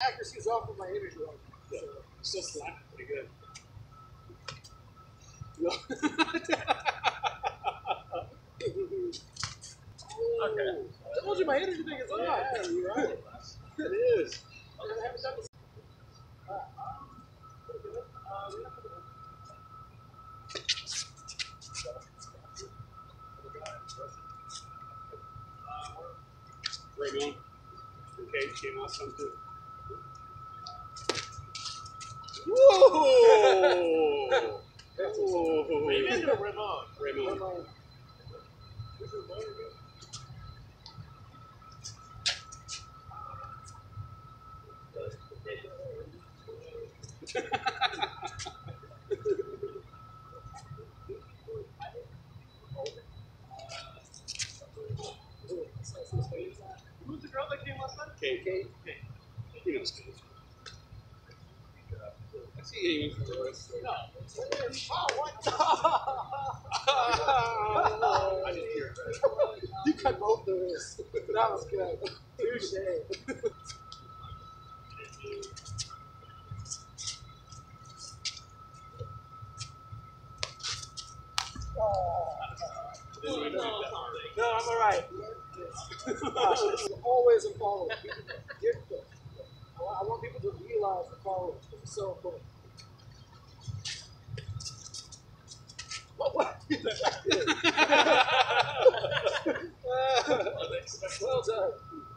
Accuracy's off of my energy right now. Yeah. Still slapping pretty good. Okay. I told you my energy thing is on. Yeah, you're right. It is. I haven't done this. Raymond. Okay, came off some too. Whoa! Raymond or Ramon? Raymond. Who's the girl that came last time? Kate. He knows Kate. I see Amy from the rest. No. Oh, what? I didn't hear it. You cut both of us. That was good. Touche. No, I'm alright. Always a follow. I want people to realize the follow. It's so important. What? Well done.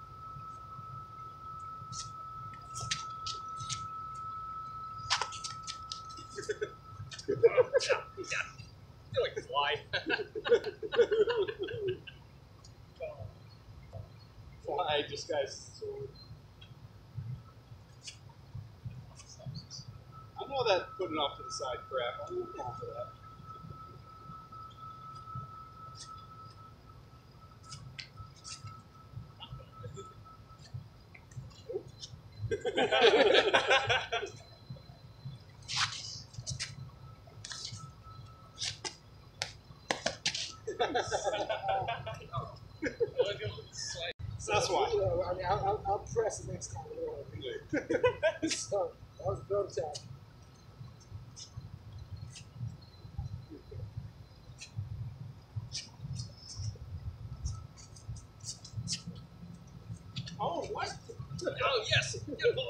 You're like fly. Fly, disguise sword. I know that putting off to the side crap. I'm not down for that. That's why. I mean, I'll press the next time. So, that was a prototype. Oh, what? Oh, yes.